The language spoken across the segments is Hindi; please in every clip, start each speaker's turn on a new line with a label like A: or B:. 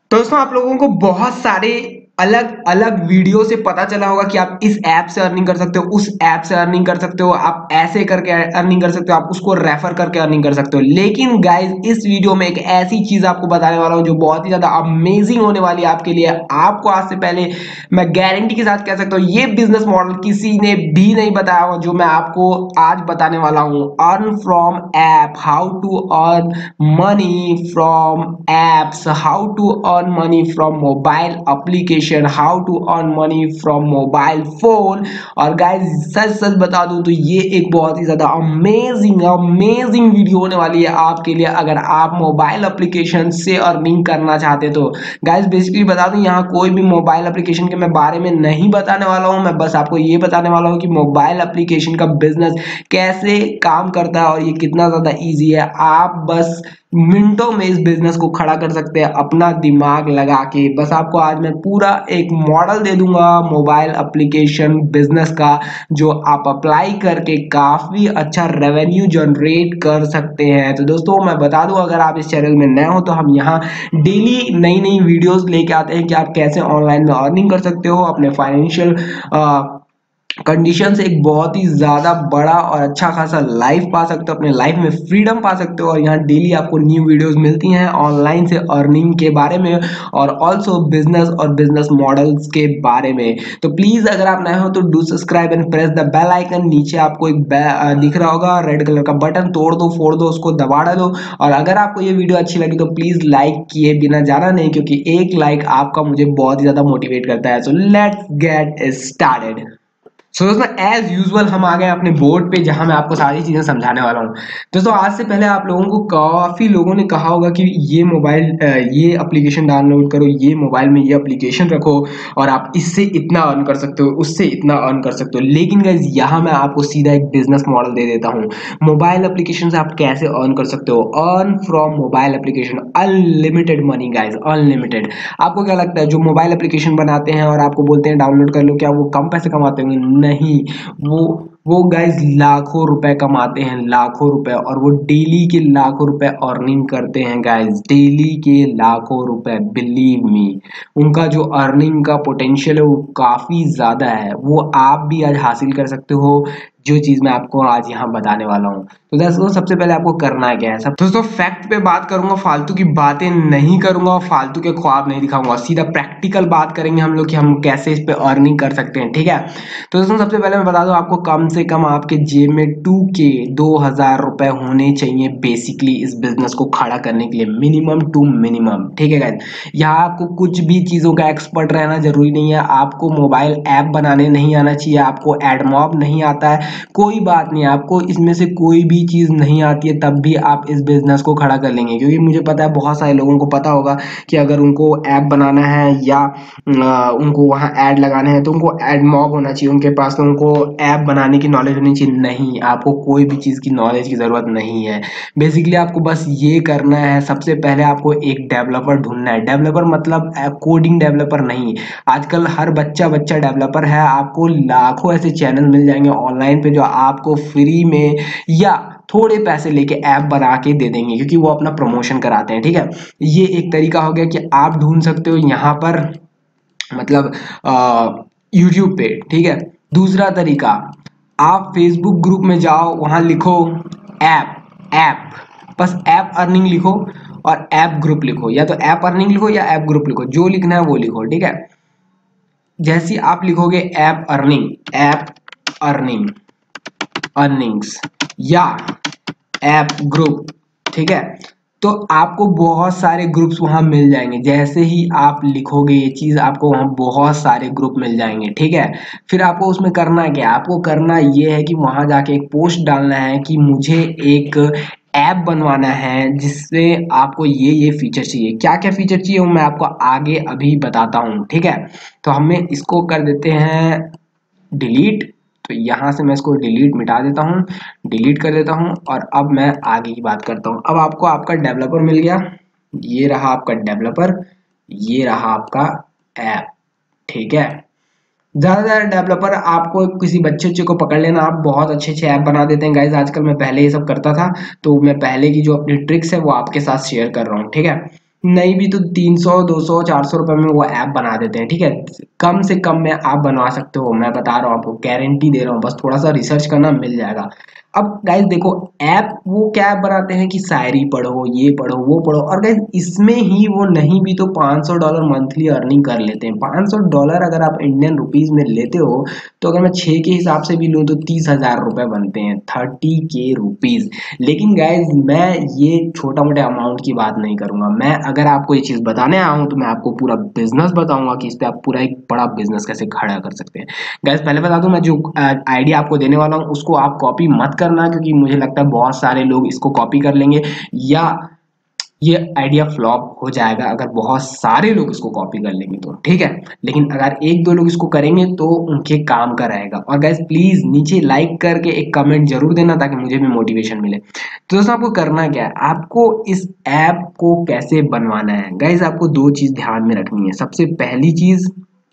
A: तो दोस्तों आप लोगों को बहुत सारे अलग अलग वीडियो से पता चला होगा कि आप इस ऐप से अर्निंग कर सकते हो, उस ऐप से अर्निंग कर सकते हो, आप ऐसे करके अर्निंग कर सकते हो, आप उसको रेफर करके अर्निंग कर सकते हो। लेकिन गाइस इस वीडियो में एक ऐसी चीज आपको बताने वाला हूं जो बहुत ही ज्यादा अमेजिंग होने वाली है आपके लिए। आपको आज से पहले मैं गारंटी के साथ कह सकता हूं ये बिजनेस मॉडल किसी ने भी नहीं बताया होगा जो मैं आपको आज बताने वाला हूं। Earn from app, how to earn money from apps, how to earn money from mobile application, how to earn money from mobile phone. और गाइस सच सच बता दूं तो ये एक बहुत ही ज्यादा अमेजिंग अमेजिंग वीडियो होने वाली है आपके लिए अगर आप मोबाइल एप्लीकेशन से अर्निंग करना चाहते तो। गाइस बेसिकली बता दूं यहाँ कोई भी मोबाइल एप्लीकेशन के मैं बारे में नहीं बताने वाला हूं, मैं बस आपको ये बताने वाला हूं कि मोबाइल एप्लीकेशन का बिजनेस कैसे काम करता है और ये कितना ज्यादा इजी है। आप बस मिनटों में इस बिजनेस को खड़ा कर सकते हैं अपना दिमाग लगा के। बस आपको आज मैं पूरा एक मॉडल दे दूंगा मोबाइल एप्लीकेशन बिजनेस का जो आप अप्लाई करके काफी अच्छा रेवेन्यू जनरेट कर सकते हैं। तो दोस्तों मैं बता दूं अगर आप इस चैनल में नए हो तो हम यहाँ डेली नई नई वीडियोस लेके आते हैं कि आप कैसे ऑनलाइन में अर्निंग कर सकते हो, अपने फाइनेंशियल कंडीशन से एक बहुत ही ज्यादा बड़ा और अच्छा खासा लाइफ पा सकते हो, अपने लाइफ में फ्रीडम पा सकते हो। और यहाँ डेली आपको न्यू वीडियोस मिलती हैं ऑनलाइन से अर्निंग के बारे में और ऑल्सो बिजनेस और बिजनेस मॉडल्स के बारे में। तो प्लीज अगर आप नए हो तो do subscribe and press the bell icon. नीचे आपको एक दिख रहा होगा रेड कलर का बटन, तोड़ दो फोड़ दो उसको दबा दो। और अगर आपको ये वीडियो अच्छी लगी तो प्लीज लाइक किए बिना जाना नहीं, क्योंकि एक लाइक आपका मुझे बहुत ही ज्यादा मोटिवेट करता है। So let's get started. So दोस्तों एज यूजुअल हम आ गए अपने बोर्ड पे जहां मैं आपको सारी चीजें समझाने वाला हूँ। दोस्तों आज से पहले आप लोगों को काफी लोगों ने कहा होगा कि ये मोबाइल ये एप्लीकेशन डाउनलोड करो, ये मोबाइल में ये एप्लीकेशन रखो और आप इससे इतना अर्न कर सकते हो, उससे इतना अर्न कर सकते हो। लेकिन गाइज यहाँ मैं आपको सीधा एक बिजनेस मॉडल दे देता हूँ। मोबाइल एप्लीकेशन से आप कैसे अर्न कर सकते हो। Earn from mobile application, unlimited money guys, unlimited. आपको क्या लगता है जो मोबाइल एप्लीकेशन बनाते हैं और आपको बोलते हैं डाउनलोड कर लो, क्या वो कम पैसे कमाते होंगे? नहीं, वो गाइज लाखों रुपए कमाते हैं, लाखों रुपए। और वो डेली के लाखों रुपए अर्निंग करते हैं गाइज, डेली के लाखों रुपए। बिलीव मी उनका जो अर्निंग का पोटेंशियल है वो काफी ज्यादा है। वो आप भी आज हासिल कर सकते हो जो चीज मैं आपको आज यहाँ बताने वाला हूँ। तो दोस्तों सबसे पहले आपको करना क्या है, सब दोस्तों फैक्ट पे बात करूंगा, फालतू की बातें नहीं करूंगा और फालतू के ख्वाब नहीं दिखाऊंगा, सीधा प्रैक्टिकल बात करेंगे हम लोग कि हम कैसे इस पे अर्निंग कर सकते हैं, ठीक है। तो दोस्तों सबसे पहले मैं बता दूं आपको कम से कम आपके जेब में 2,000 रुपए होने चाहिए बेसिकली इस बिजनेस को खड़ा करने के लिए, मिनिमम टू मिनिमम, ठीक है गाइस। यहाँ आपको कुछ भी चीजों का एक्सपर्ट रहना जरूरी नहीं है, आपको मोबाइल ऐप बनाने नहीं आना चाहिए, आपको एडमॉब नहीं आता है, कोई बात नहीं, आपको इसमें से कोई भी चीज नहीं आती है तब भी आप इस बिजनेस को खड़ा कर लेंगे। क्योंकि मुझे पता है बहुत सारे लोगों को पता होगा कि अगर उनको ऐप बनाना है या उनको वहां ऐड लगाने हैं तो उनको एडमॉब होना चाहिए उनके पास, तो उनको ऐप बनाने की नॉलेज होनी चाहिए। नहीं, आपको कोई भी चीज की नॉलेज की जरूरत नहीं है। बेसिकली आपको बस ये करना है, सबसे पहले आपको एक डेवलपर ढूंढना है। डेवलपर मतलब कोडिंग डेवलपर नहीं, आजकल हर बच्चा बच्चा डेवलपर है। आपको लाखों ऐसे चैनल मिल जाएंगे ऑनलाइन पे जो आपको फ्री में या थोड़े पैसे लेके ऐप बना के दे देंगे, क्योंकि वो अपना प्रमोशन कराते हैं, ठीक है। ये एक तरीका हो गया कि आप ढूंढ सकते हो यहाँ पर, मतलब यूट्यूब पे, ठीक है। दूसरा तरीका, आप फेसबुक ग्रुप में जाओ, वहां लिखो ऐप ऐप, बस ऐप अर्निंग लिखो और ऐप ग्रुप लिखो, या तो ऐप अर्निंग लिखो या ऐप ग्रुप लिखो, जो लिखना है वो लिखो, ठीक है। जैसे आप लिखोगे app earning, app earning, earnings या ऐप ग्रुप, ठीक है, तो आपको बहुत सारे ग्रुप्स वहां मिल जाएंगे। जैसे ही आप लिखोगे ये चीज आपको वहां बहुत सारे ग्रुप मिल जाएंगे, ठीक है। फिर आपको उसमें करना क्या है, आपको करना ये है कि वहां जाके एक पोस्ट डालना है कि मुझे एक ऐप बनवाना है जिससे आपको ये फीचर चाहिए। क्या क्या फीचर चाहिए वो मैं आपको आगे अभी बताता हूँ, ठीक है। तो हमें इसको कर देते हैं डिलीट। तो यहाँ से मैं इसको डिलीट मिटा देता हूँ, डिलीट कर देता हूँ और अब मैं आगे की बात करता हूँ। अब आपको आपका डेवलपर मिल गया, ये रहा आपका डेवलपर, ये रहा आपका ऐप, ठीक है। ज्यादा डेवलपर आपको किसी बच्चे को पकड़ लेना, आप बहुत अच्छे अच्छे ऐप बना देते हैं गाइज। आजकल मैं पहले ये सब करता था, तो मैं पहले की जो अपनी ट्रिक्स है वो आपके साथ शेयर कर रहा हूँ, ठीक है। नहीं भी तो 300 200 400 रुपए में वो ऐप बना देते हैं, ठीक है। कम से कम में आप बनवा सकते हो, मैं बता रहा हूँ आपको, गारंटी दे रहा हूँ, बस थोड़ा सा रिसर्च करना, मिल जाएगा। अब गाइस देखो, ऐप वो क्या ऐप बनाते हैं कि शायरी पढ़ो, ये पढ़ो, वो पढ़ो, और गाइस इसमें ही वो नहीं भी तो $500 मंथली अर्निंग कर लेते हैं। $500 अगर आप इंडियन रुपीज में लेते हो तो अगर मैं 6 के हिसाब से भी लूँ तो 30,000 रुपए बनते हैं, 30K रुपीज। लेकिन गाइज मैं ये छोटा मोटा अमाउंट की बात नहीं करूंगा, मैं अगर आपको ये चीज बताने आया हूं तो मैं आपको पूरा बिजनेस बताऊंगा कि इस पे आप पूरा एक बड़ा बिजनेस कैसे खड़ा कर सकते हैं। गाइज पहले बता दूं, मैं जो आइडिया आपको देने वाला हूं उसको आप कॉपी मत करना, क्योंकि मुझे लगता है बहुत सारे लोग इसको कॉपी कर लेंगे, या ये आइडिया फ्लॉप हो जाएगा अगर बहुत सारे लोग इसको कॉपी कर लेंगे तो, ठीक है। लेकिन अगर एक दो लोग इसको करेंगे तो उनके काम का रहेगा। और गाइस प्लीज नीचे लाइक करके एक कमेंट जरूर देना ताकि मुझे भी मोटिवेशन मिले। तो दोस्तों आपको करना क्या है, आपको इस ऐप को कैसे बनवाना है। गाइस आपको दो चीज ध्यान में रखनी है। सबसे पहली चीज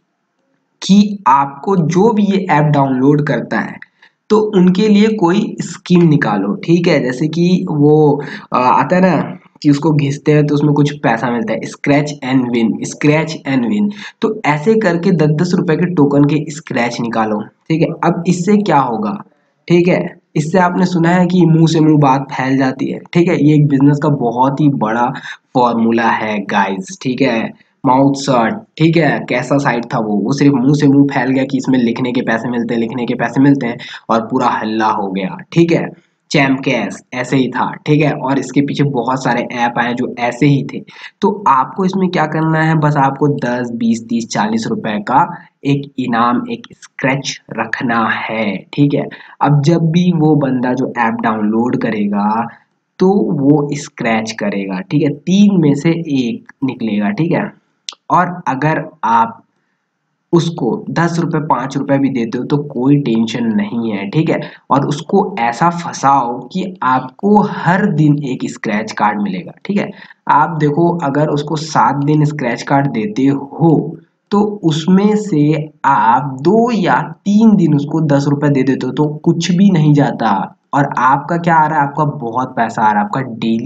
A: कि आपको जो भी ये ऐप डाउनलोड करता है तो उनके लिए कोई स्कीम निकालो, ठीक है। जैसे कि वो आता है ना कि उसको घिसते हैं तो उसमें कुछ पैसा मिलता है, scratch and win, scratch and win. तो ऐसे करके 10-10 रुपए के टोकन के स्क्रैच निकालो, ठीक है। अब इससे क्या होगा, ठीक है, इससे आपने सुना है कि मुंह से मुंह बात फैल जाती है, ठीक है। ये एक बिजनेस का बहुत ही बड़ा फॉर्मूला है गाइस, ठीक है। माउथ शॉट, ठीक है, कैसा साइट था वो सिर्फ मुंह से मुंह फैल गया कि इसमें लिखने के पैसे मिलते हैं, लिखने के पैसे मिलते हैं, और पूरा हल्ला हो गया, ठीक है। चैम कैश ऐसे ही था, ठीक है, और इसके पीछे बहुत सारे ऐप आए जो ऐसे ही थे। तो आपको इसमें क्या करना है, बस आपको 10 20 30 40 रुपए का एक इनाम, एक स्क्रैच रखना है, ठीक है। अब जब भी वो बंदा जो ऐप डाउनलोड करेगा तो वो स्क्रैच करेगा, ठीक है, 3 में से 1 निकलेगा, ठीक है। और अगर आप उसको 10 रुपए 5 रुपए भी देते हो तो कोई टेंशन नहीं है, ठीक है। और उसको ऐसा फंसाओ कि आपको हर दिन एक स्क्रैच कार्ड मिलेगा, ठीक है। आप देखो, अगर उसको 7 दिन स्क्रैच कार्ड देते हो तो उसमें से आप 2 या 3 दिन उसको 10 रुपए दे देते हो तो कुछ भी नहीं जाता। और आपका क्या आ रहा है, आपका बहुत पैसा आ रहा है, आपका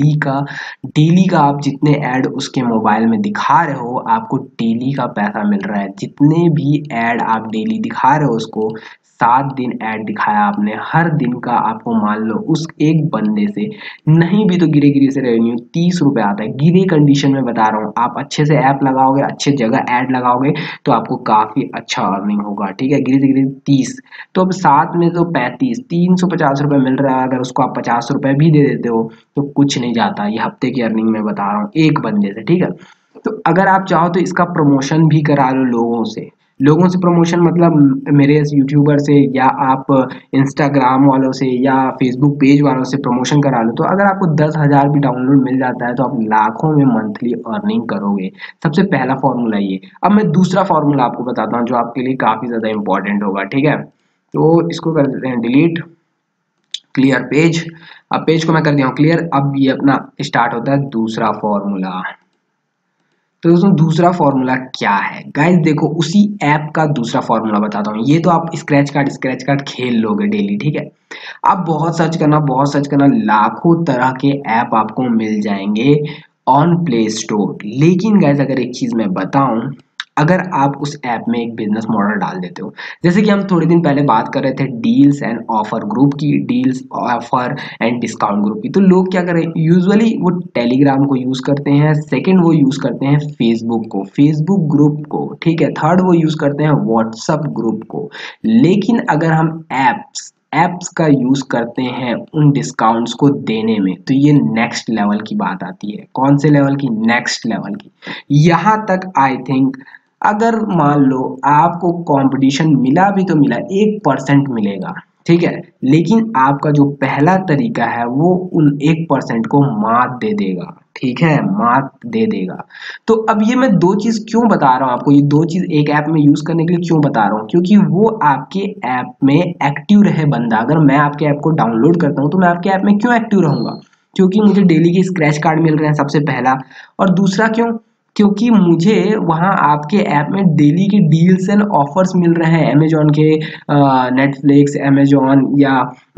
A: डेली का आप जितने ऐड उसके मोबाइल में दिखा रहे हो आपको डेली का पैसा मिल रहा है। जितने भी ऐड आप डेली दिखा रहे हो उसको, 7 दिन ऐड दिखाया आपने, हर दिन का आपको मान लो उस एक बंदे से नहीं भी तो गिरे गिरे से रेवेन्यू 30 रुपए आता है। गिरे कंडीशन में बता रहा हूँ, आप अच्छे से ऐप लगाओगे, अच्छे जगह ऐड लगाओगे तो आपको काफी अच्छा अर्निंग होगा, ठीक है। गिरे से गिरे 30, तो अब 7 में तो 35, 350 रुपए मिल रहा है। अगर उसको आप 50 रुपए भी दे देते हो तो कुछ नहीं जाता। ये हफ्ते की अर्निंग में बता रहा हूँ एक बंदे से, ठीक है। तो अगर आप चाहो तो इसका प्रमोशन भी करा लो लोगों से प्रमोशन मतलब मेरे यूट्यूबर से, या आप इंस्टाग्राम वालों से, या फेसबुक पेज वालों से प्रमोशन करा लो। तो अगर आपको 10,000 भी डाउनलोड मिल जाता है तो आप लाखों में मंथली अर्निंग करोगे। सबसे पहला फॉर्मूला ये। अब मैं दूसरा फॉर्मूला आपको बताता हूँ जो आपके लिए काफी ज्यादा इंपॉर्टेंट होगा, ठीक है। तो इसको कर देते हैं डिलीट, क्लियर पेज। अब पेज को मैं कर दिया हूँ क्लियर। अब ये अपना स्टार्ट होता है दूसरा फॉर्मूला। तो दोस्तों दूसरा फॉर्मूला क्या है गाइस, देखो उसी ऐप का दूसरा फॉर्मूला बताता हूँ। ये तो आप स्क्रैच कार्ड खेल लोगे डेली, ठीक है। आप बहुत सर्च करना, लाखों तरह के ऐप आपको मिल जाएंगे ऑन प्ले स्टोर। लेकिन गाइस अगर एक चीज मैं बताऊं, अगर आप उस ऐप में एक बिजनेस मॉडल डाल देते हो, जैसे कि हम थोड़े दिन पहले बात कर रहे थे डील्स एंड ऑफर ग्रुप की, deals offer and discount group की, तो लोग क्या करें, यूजुअली वो टेलीग्राम को यूज करते हैं, सेकंड वो यूज करते हैं फेसबुक ग्रुप को, ठीक है, थर्ड वो यूज करते हैं व्हाट्सएप ग्रुप को। लेकिन अगर हम एप्स का यूज करते हैं उन डिस्काउंट्स को देने में, तो ये नेक्स्ट लेवल की बात आती है। कौन से लेवल की, नेक्स्ट लेवल की। यहां तक आई थिंक अगर मान लो आपको कंपटीशन मिला भी तो मिला 1% मिलेगा, ठीक है। लेकिन आपका जो पहला तरीका है वो उन 1% को मात दे देगा, ठीक है, मात दे देगा। तो अब ये मैं दो चीज क्यों बता रहा हूँ आपको, ये दो चीज एक ऐप में यूज करने के लिए क्यों बता रहा हूँ, क्योंकि वो आपके ऐप में एक्टिव रहे बंदा। अगर मैं आपके ऐप को डाउनलोड करता हूँ तो मैं आपके ऐप में क्यों एक्टिव रहूंगा, क्योंकि मुझे डेली के स्क्रैच कार्ड मिल रहे हैं, सबसे पहला। और दूसरा क्यों, क्योंकि मुझे वहाँ आपके ऐप में डेली के डील्स एंड ऑफर्स मिल रहे हैं, अमेजोन के, नेटफ्लिक्स, अमेजोन, या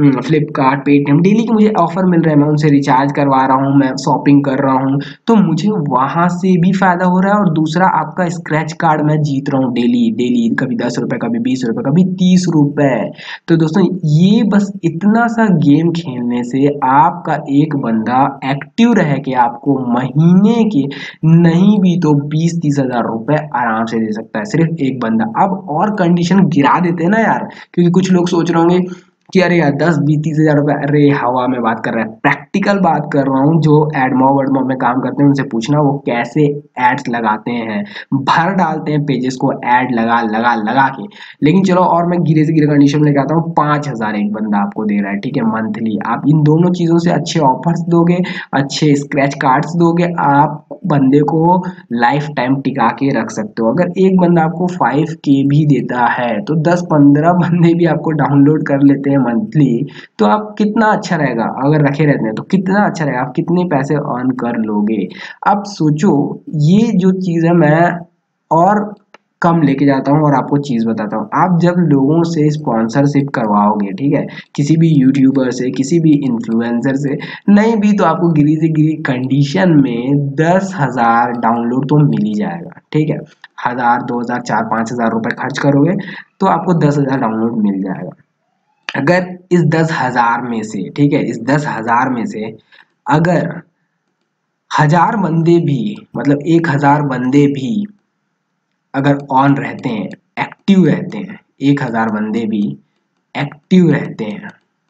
A: फ्लिपकार्ट, पेटीएम, डेली के मुझे ऑफर मिल रहे हैं, मैं उनसे रिचार्ज करवा रहा हूँ, मैं शॉपिंग कर रहा हूँ, तो मुझे वहां से भी फायदा हो रहा है। और दूसरा आपका स्क्रैच कार्ड मैं जीत रहा हूँ डेली डेली, कभी 10 रुपए, कभी 20 रुपए, कभी 30 रुपए। तो दोस्तों ये बस इतना सा गेम खेलने से आपका एक बंदा एक्टिव रह के आपको महीने के नहीं भी तो 20-30 हज़ार रुपए आराम से दे सकता है, सिर्फ एक बंदा। अब और कंडीशन गिरा देते हैं ना यार, क्योंकि कुछ लोग सोच रहे होंगे कि अरे यार 10-20-30 हज़ार रुपए, अरे हवा में बात कर रहा है। प्रैक्टिकल बात कर रहा हूँ, जो एडमॉब वेडमॉब में काम करते हैं उनसे पूछना वो कैसे एड्स लगाते हैं, भर डालते हैं पेजेस को एड लगा लगा लगा के। लेकिन चलो और मैं गिरे से गिरे कंडीशन में लेके आता हूँ, 5 हज़ार एक बंदा आपको दे रहा है, ठीक है, मंथली। आप इन दोनों चीजों से अच्छे ऑफर्स दोगे, अच्छे स्क्रैच कार्ड्स दोगे, आप बंदे को लाइफ टाइम टिका के रख सकते हो। अगर एक बंदा आपको 5K भी देता है तो 10-15 बंदे भी आपको डाउनलोड कर लेते हैं मंथली, तो आप कितना अच्छा रहेगा। अगर रखे रहते हैं तो कितना अच्छा रहेगा, आप कितने पैसे अर्न कर लोगे। अब सोचो, ये जो चीज़ है मैं और कम लेके जाता हूँ और आपको चीज़ बताता हूँ। आप जब लोगों से स्पॉन्सरशिप करवाओगे, ठीक है, किसी भी यूट्यूबर से, किसी भी इन्फ्लुएंसर से, नहीं भी तो आपको गिरी से गिरी कंडीशन में 10 हज़ार डाउनलोड तो मिल ही जाएगा, ठीक है। 1,000, 2,000, 4,000, 5,000 रुपए खर्च करोगे तो आपको 10,000 डाउनलोड मिल जाएगा। अगर इस 10,000 में से, ठीक है, इस 10,000 में से अगर 1,000 बंदे भी, मतलब 1,000 बंदे भी अगर ऑन रहते हैं, एक्टिव रहते हैं, 1,000 बंदे भी एक्टिव रहते हैं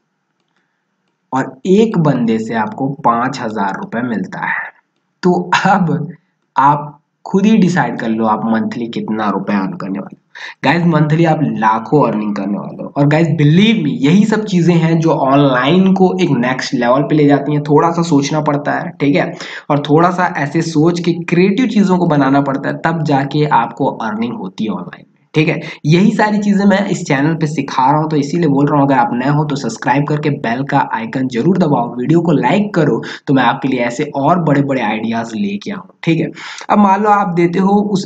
A: और एक बंदे से आपको 5,000 रुपए मिलता है, तो अब आप खुद ही डिसाइड कर लो आप मंथली कितना रुपए अर्न करने वाले हो। गाइज मंथली आप लाखों अर्निंग करने वाले हो। और गाइज बिलीव मी, यही सब चीजें हैं जो ऑनलाइन को एक नेक्स्ट लेवल पे ले जाती हैं। थोड़ा सा सोचना पड़ता है, ठीक है, और थोड़ा सा ऐसे सोच के क्रिएटिव चीजों को बनाना पड़ता है, तब जाके आपको अर्निंग होती है ऑनलाइन, ठीक है। यही सारी चीजें मैं इस चैनल पे सिखा रहा हूँ, तो इसीलिए बोल रहा हूँ अगर आप नए हो तो सब्सक्राइब करके बेल का आइकन जरूर दबाओ, वीडियो को लाइक करो, तो मैं आपके लिए ऐसे और बड़े बड़े आइडियाज लेके आऊँ, ठीक है। अब मान लो आप देते हो उस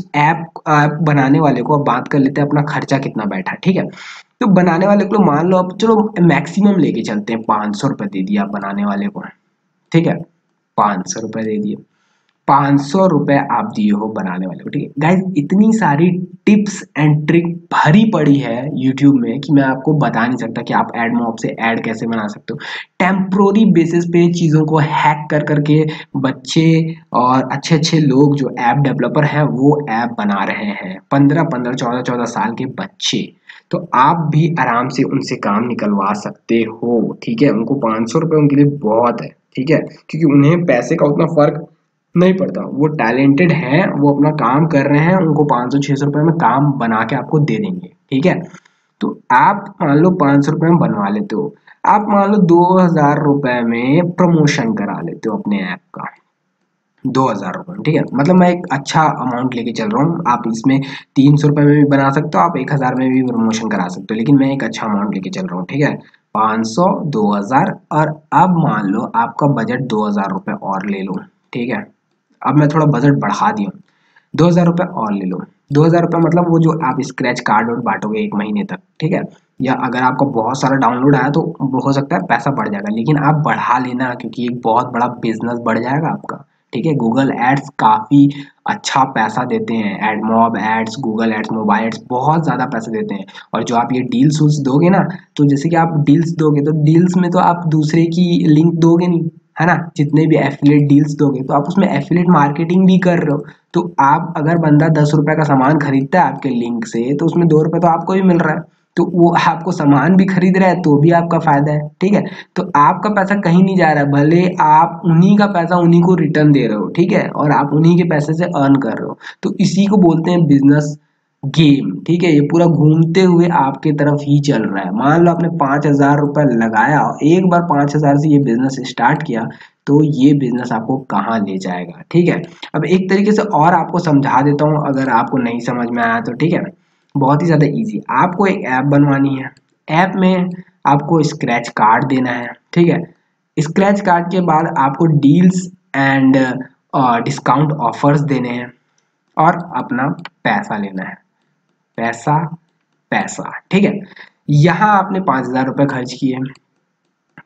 A: ऐप बनाने वाले को, अब बात कर लेते हैं अपना खर्चा कितना बैठा है, ठीक है। तो बनाने वाले को मान लो, अब चलो मैक्सिमम लेके चलते हैं, 500 रुपये दे दिया आप बनाने वाले को, ठीक है, 500 रुपये दे दिए, 500 रुपये आप दिए हो बनाने वाले को, ठीक है। गाइज इतनी सारी टिप्स एंड ट्रिक भरी पड़ी है यूट्यूब में कि मैं आपको बता नहीं सकता कि आप एडमॉब से ऐड कैसे बना सकते हो। टेम्प्रोरी बेसिस पे चीज़ों को हैक कर करके बच्चे और अच्छे अच्छे लोग जो ऐप डेवलपर हैं वो ऐप बना रहे हैं, 15-15, 14-14 साल के बच्चे। तो आप भी आराम से उनसे काम निकलवा सकते हो, ठीक है। उनको 500 रुपये उनके लिए बहुत है, ठीक है, क्योंकि उन्हें पैसे का उतना फर्क नहीं पड़ता, वो टैलेंटेड हैं, वो अपना काम कर रहे हैं, उनको 500-600 रुपये में काम बना के आपको दे देंगे, ठीक है। तो आप मान लो 500 रुपये में बनवा लेते हो, आप मान लो 2,000 रुपये में प्रमोशन करा लेते हो अपने ऐप का, 2,000 रुपये, ठीक है। मतलब मैं एक अच्छा अमाउंट लेके चल रहा हूँ, आप इसमें 300 रुपये में भी बना सकते हो, आप 1,000 में भी प्रमोशन करा सकते हो, लेकिन मैं एक अच्छा अमाउंट लेके चल रहा हूँ, ठीक है। 500, 2,000, और अब मान लो आपका बजट 2,000 रुपये और ले लो, ठीक है। अब मैं थोड़ा बजट बढ़ा दिया हूँ, 2,000 रुपये और ले लो। 2,000 रुपये मतलब वो जो आप स्क्रैच कार्ड और बांटोगे एक महीने तक, ठीक है। या अगर आपका बहुत सारा डाउनलोड आया तो वो हो सकता है पैसा बढ़ जाएगा, लेकिन आप बढ़ा लेना, क्योंकि एक बहुत बड़ा बिजनेस बढ़ जाएगा आपका, ठीक है। गूगल एड्स काफ़ी अच्छा पैसा देते हैं, AdMob ads, Google ads, mobile ads बहुत ज़्यादा पैसे देते हैं। और जो आप ये डील्स उल्स दोगे ना, तो जैसे कि आप डील्स दोगे तो डील्स में तो आप दूसरे की लिंक दोगे नहीं, है ना। जितने भी एफिलिएट डील्स दोगे तो आप उसमें एफिलिएट मार्केटिंग भी कर रहे हो। तो आप अगर बंदा 10 रुपए का सामान खरीदता है आपके लिंक से, तो उसमें 2 रुपए तो आपको भी मिल रहा है, तो वो आपको सामान भी खरीद रहा है तो भी आपका फायदा है, ठीक है। तो आपका पैसा कहीं नहीं जा रहा है, भले आप उन्हीं का पैसा उन्हीं को रिटर्न दे रहे हो, ठीक है, और आप उन्हीं के पैसे से अर्न कर रहे हो। तो इसी को बोलते हैं बिजनेस गेम, ठीक है। ये पूरा घूमते हुए आपके तरफ ही चल रहा है। मान लो आपने 5,000 रुपये लगाया, एक बार 5,000 से ये बिजनेस स्टार्ट किया, तो ये बिजनेस आपको कहाँ ले जाएगा, ठीक है। अब एक तरीके से और आपको समझा देता हूँ, अगर आपको नहीं समझ में आया तो, ठीक है। बहुत ही ज़्यादा इजी, आपको एक ऐप बनवानी है, ऐप में आपको स्क्रैच कार्ड देना है, ठीक है। स्क्रैच कार्ड के बाद आपको डील्स एंड डिस्काउंट ऑफर्स देने हैं और अपना पैसा लेना है, पैसा पैसा, ठीक है। यहाँ आपने 5,000 रुपये खर्च किए,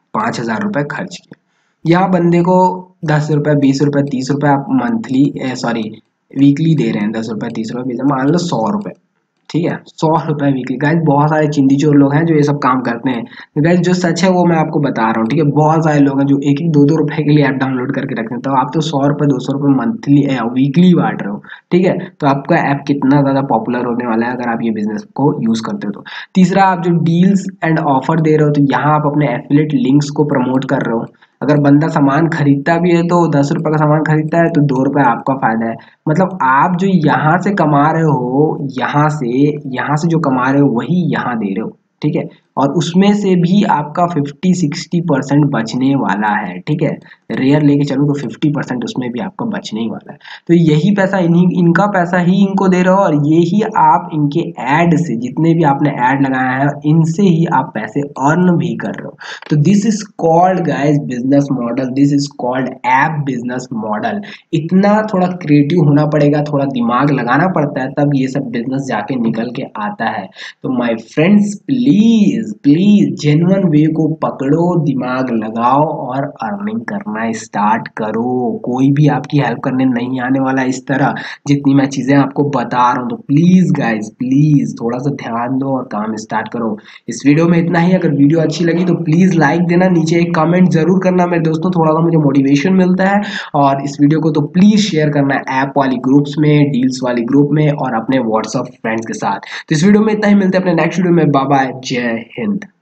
A: 5,000 रुपये खर्च किए। यहाँ बंदे को 10 रुपये, 20 रुपये, 30 रुपये आप मंथली सॉरी वीकली दे रहे हैं। 10 रुपये, 30 रुपये, 20, मान लो 100 रुपये, ठीक है, 100 रुपये वीकली। गाइज बहुत सारे चिंदी चोर लोग हैं जो ये सब काम करते हैं। तो गाइज जो सच है वो मैं आपको बता रहा हूँ, ठीक है। बहुत सारे लोग हैं जो एक एक 2-2 रुपए के लिए ऐप डाउनलोड करके रखते हैं। तो आप तो 100 रुपये, 200 रुपये मंथली वीकली बांट रहे हो, ठीक है। तो आपका ऐप कितना ज़्यादा पॉपुलर होने वाला है अगर आप ये बिजनेस को यूज़ करते हो तो। तीसरा, आप जो डील्स एंड ऑफर दे रहे हो, तो यहाँ आप अपने एफिलिएट लिंक्स को प्रमोट कर रहे हो। अगर बंदा सामान खरीदता भी है तो 10 रुपये का सामान खरीदता है तो 2 रुपये आपका फायदा है। मतलब आप जो यहाँ से कमा रहे हो, यहाँ से जो कमा रहे हो वही यहाँ दे रहे हो, ठीक है। और उसमें से भी आपका 50-60% बचने वाला है, ठीक है। रेयर लेके चलो तो 50% उसमें भी आपका बचने ही वाला है। तो यही पैसा इनका पैसा ही इनको दे रहे हो, और यही आप इनके ऐड से, जितने भी आपने ऐड लगाया है इनसे ही आप पैसे अर्न भी कर रहे हो। तो this is called guys business model, this is called app business model. इतना थोड़ा क्रिएटिव होना पड़ेगा, थोड़ा दिमाग लगाना पड़ता है, तब ये सब बिजनेस जाके निकल के आता है। तो my friends, please please genuine way को पकड़ो, दिमाग लगाओ और अर्निंग करना स्टार्ट करो। कोई भी आपकी हेल्प करने नहीं आने वाला इस तरह, जितनी मैं चीजें आपको बता रहा हूँ। तो प्लीज गाइज, प्लीज थोड़ा सा ध्यान दो और काम स्टार्ट करो। इस वीडियो में इतना ही। अगर वीडियो अच्छी लगी तो प्लीज लाइक देना, नीचे एक कमेंट जरूर करना मेरे दोस्तों, थोड़ा सा मुझे मोटिवेशन मिलता है। और इस वीडियो को तो प्लीज शेयर करना ऐप वाली ग्रुप्स में, डील्स वाली ग्रुप में, और अपने व्हाट्सएप फ्रेंड्स के साथ। तो इस वीडियो में इतना ही, मिलते हैं अपने नेक्स्ट वीडियो में। बाय बाय, जय हिंद।